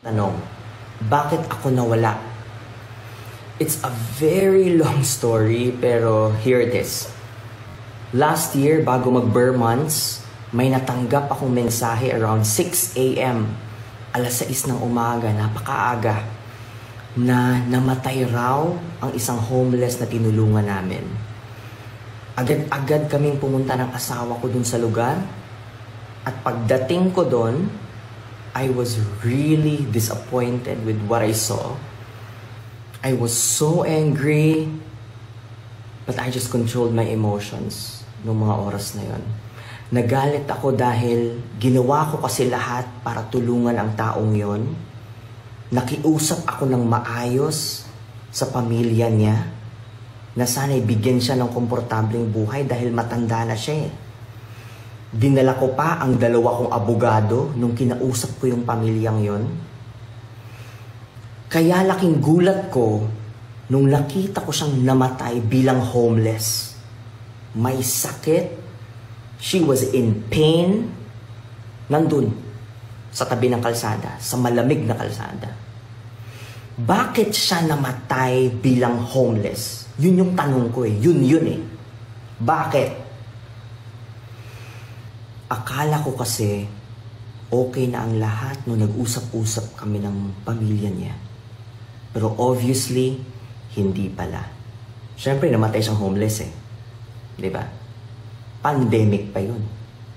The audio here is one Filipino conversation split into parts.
Tanong, bakit ako nawala? It's a very long story, pero here it is. Last year, bago mag-bare months, may natanggap akong mensahe around 6 a.m. Alas 6 ng umaga, napakaaga, na namatay raw ang isang homeless na tinulungan namin. Agad-agad kaming pumunta ng asawa ko dun sa lugar, at pagdating ko dun, I was really disappointed with what I saw. I was so angry, but I just controlled my emotions noong mga oras na yon. Nagalit ako dahil ginawa ko kasi lahat para tulungan ang taong yon. Nakiusap ako ng maayos sa pamilya niya na sana'y bigyan siya ng komportableng buhay dahil matanda na siya eh. Dinala ko pa ang 2 kong abogado nung kinausap ko yung pamilyang yon. Kaya laking gulat ko nung nakita ko siyang namatay bilang homeless. May sakit. She was in pain. Nandun, sa tabi ng kalsada, sa malamig na kalsada. Bakit siya namatay bilang homeless? Yun yung tanong ko eh. Yun eh. Bakit? Akala ko kasi okay na ang lahat nung nag-usap-usap kami ng pamilya niya. Pero obviously, hindi pala. Siyempre, namatay siyang homeless eh. Diba? Pandemic pa yun.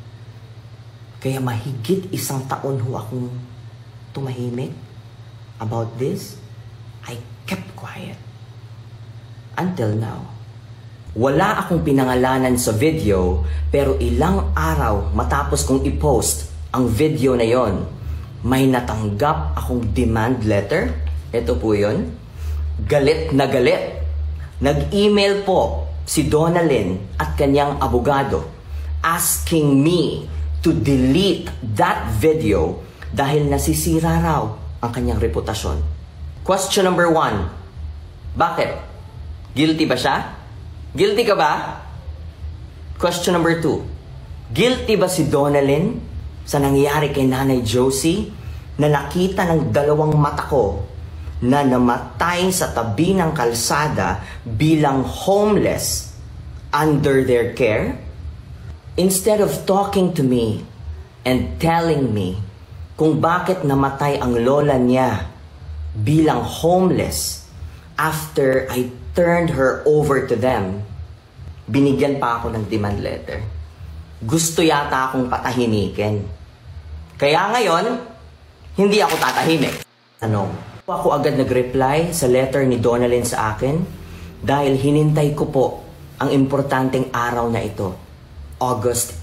Kaya mahigit 1 taon ho akong tumahimik about this. I kept quiet. Until now. Wala akong pinangalanan sa video, pero ilang araw matapos kong i-post ang video na yon, may natanggap akong demand letter. Ito po yun. Galit na galit. Nag-email po si Donalyn at kanyang abogado asking me to delete that video dahil nasisira raw ang kanyang reputasyon. Question number 1. Bakit? Guilty ba siya? Guilty ka ba? Question number 2. Guilty ba si Donalyn sa nangyari kay Nanay Josie na nakita ng 2 mata ko na namatay sa tabi ng kalsada bilang homeless under their care? Instead of talking to me and telling me kung bakit namatay ang lola niya bilang homeless after I turned her over to them, binigyan pa ako ng demand letter. Gusto yata akong patahimikin. Kaya ngayon, hindi ako tatahimik. Ako agad nag-reply sa letter ni Donalyn sa akin dahil hinintay ko po ang importanteng araw na ito, August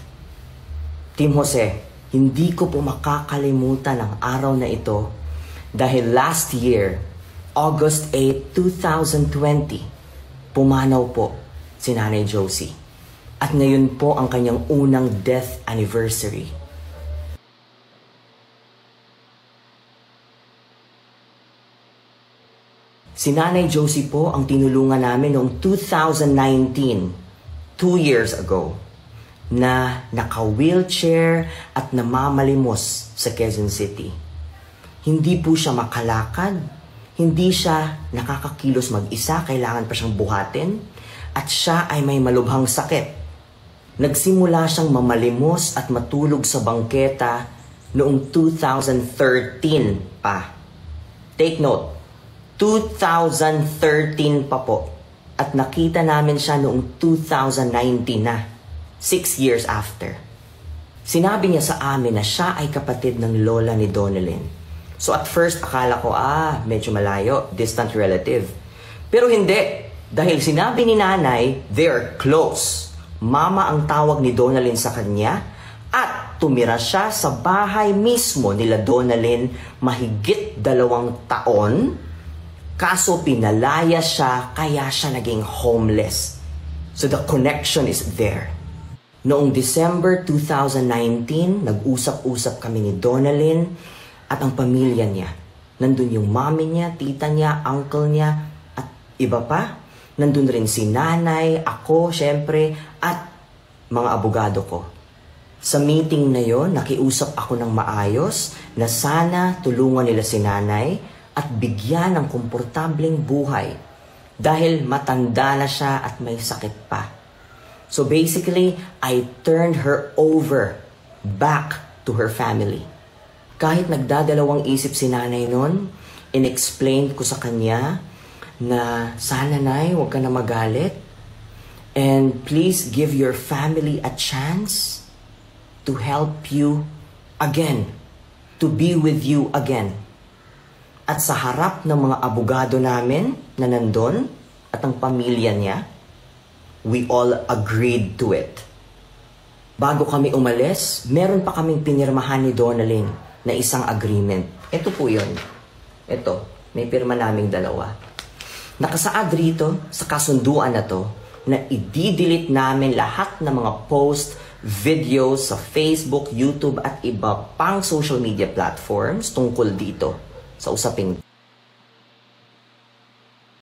8. Team Jose, hindi ko po makakalimutan ang araw na ito dahil last year, August 8, 2020, pumanaw po si Nanay Josie. At ngayon po ang kanyang unang death anniversary. Si Nanay Josie po ang tinulungan namin noong 2019, 2 years ago, na naka-wheelchair at namamalimos sa Quezon City. Hindi po siya makalakad, hindi siya nakakakilos mag-isa, kailangan pa siyang buhatin, at siya ay may malubhang sakit. Nagsimula siyang mamalimos at matulog sa bangketa noong 2013 pa. Take note, 2013 pa po. At nakita namin siya noong 2019 na, 6 years after. Sinabi niya sa amin na siya ay kapatid ng lola ni Donalyn. So at first, akala ko, medyo malayo, distant relative. Pero hindi, dahil sinabi ni nanay, they're close. Mama ang tawag ni Donalyn sa kanya, at tumira siya sa bahay mismo nila Donalyn mahigit 2 taon, kaso pinalaya siya, kaya siya naging homeless. So the connection is there. Noong December 2019, nag-usap-usap kami ni Donalyn at ang pamilya niya. Nandun yung mommy niya, tita niya, uncle niya, at iba pa. Nandun rin si nanay, ako, syempre, at mga abogado ko. Sa meeting na yon, nakiusap ako ng maayos na sana tulungan nila si nanay at bigyan ng komportableng buhay dahil matanda na siya at may sakit pa. So basically, I turned her over back to her family. Kahit nagdadalawang isip si nanay nun, in-explain ko sa kanya na sana nay, huwag ka na magalit. And please give your family a chance to help you again, to be with you again. At sa harap ng mga abogado namin na nandun at ang pamilya niya, we all agreed to it. Bago kami umalis, meron pa kaming pinirmahan ni Donalyn na isang agreement. Ito po yun. Ito, may pirma naming dalawa. Nakasaad rito sa kasunduan na to na i-delete namin lahat ng mga post, videos sa Facebook, YouTube at iba pang social media platforms tungkol dito sa usaping